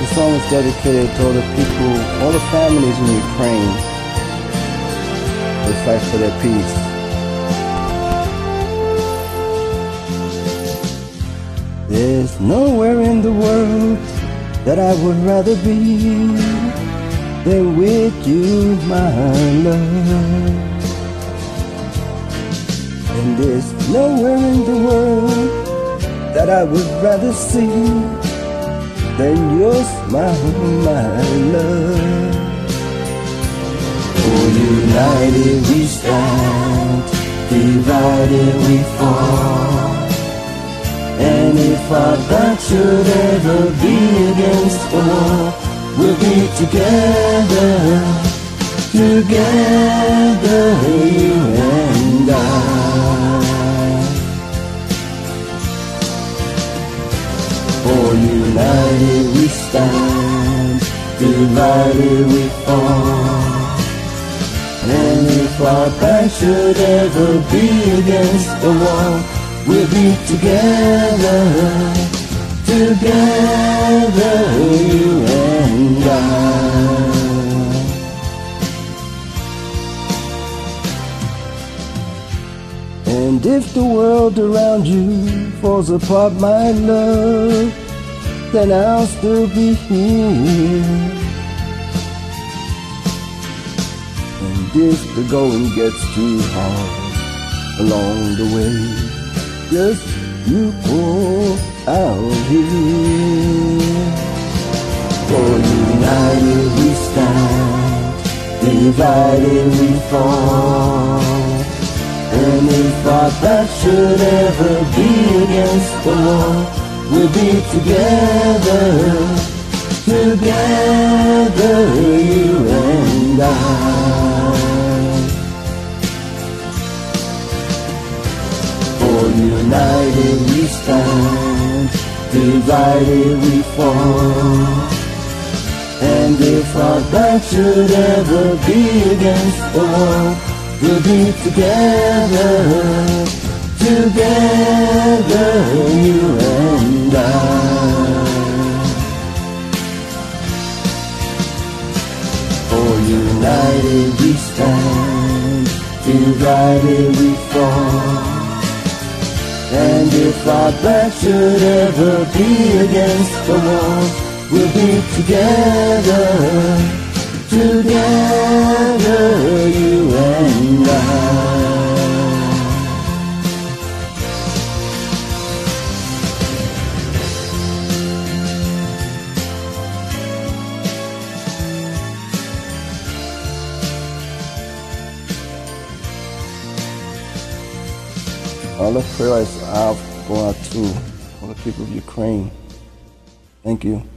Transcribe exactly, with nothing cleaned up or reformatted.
The song is dedicated to all the people, all the families in Ukraine who fight for their peace. There's nowhere in the world that I would rather be than with you, my love. And there's nowhere in the world that I would rather see than your smile, my love. Oh, united we stand, divided we fall. And if our back should ever be against the wall, we'll be together, together, you and I. For united we stand, divided we fall. And if our back should ever be against the wall, we'll be together, together, you and I. And if the world around you falls apart, my love, then I'll still be here. And if the going gets too hard along the way, just you pull out here. For united we stand, divided we fall. And if our back should ever be against the wall, we'll be together, together, you and I. United we stand, divided we fall. And if our back should ever be against the wall, we'll be together, together, you and I. For united we stand, divided we fall. And if our back should ever be against the wall, we'll be together, together, you and I. All the prayers out go out to all the people of Ukraine. Thank you.